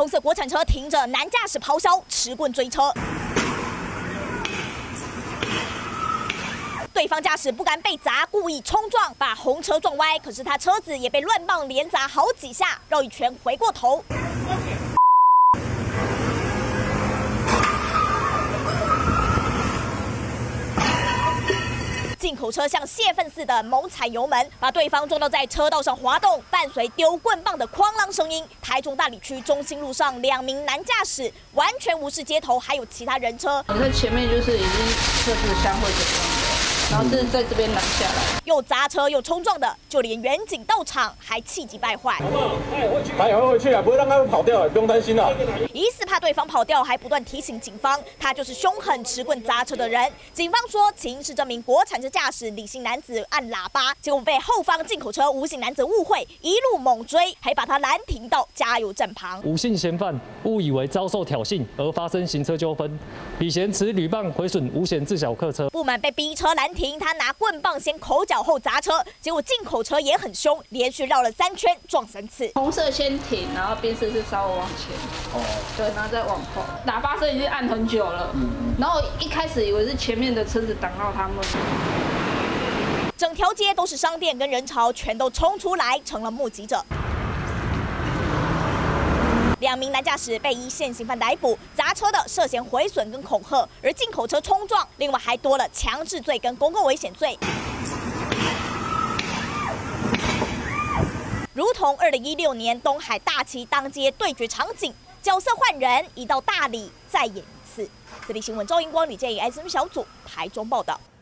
红色国产车停着，男驾驶咆哮，持棍追车。对方驾驶不敢被砸，故意冲撞，把红车撞歪。可是他车子也被乱棒连砸好几下，绕一圈回过头。 进口车像泄愤似的猛踩油门，把对方撞到在车道上滑动，伴随丢棍棒的哐啷声音。台中大里区中心路上，2名男驾驶完全无视街头还有其他人车。 你看前面就是已经测试相会怎样的，然后这是在这边拦下来， 又砸车又冲撞的，就连远警到场还气急败坏。 回去啊，不会让他们跑掉，不用担心啦。 疑似怕对方跑掉，还不断提醒警方，他就是凶狠持棍砸车的人。警方说，起因是这名国产车驾驶李姓男子按喇叭，结果被后方进口车吴姓男子误会，一路猛追，还把他拦停到加油站旁。 吴姓嫌犯误以为遭受挑衅而发生行车纠纷，李嫌持铝棒毁损吴嫌自小客车， 不满被逼车拦停，他拿棍棒先口角后砸车，结果进口车也很凶，连续绕了3圈撞3次。 红色先停，然后宾士是稍微往前，对，然后再往后，喇叭声已经按很久了，然后一开始以为是前面的车子挡到他们。 整条街都是商店跟人潮，全都冲出来成了目击者。2名男驾驶被依现行犯逮捕，砸车的涉嫌毁损跟恐吓，而进口车冲撞，另外还多了强制罪跟公共危险罪。如同2016年东海大旗当街对决场景，角色换人，一到大理再演一次。此地新闻赵英光、李建颖 SM 小组台中报道。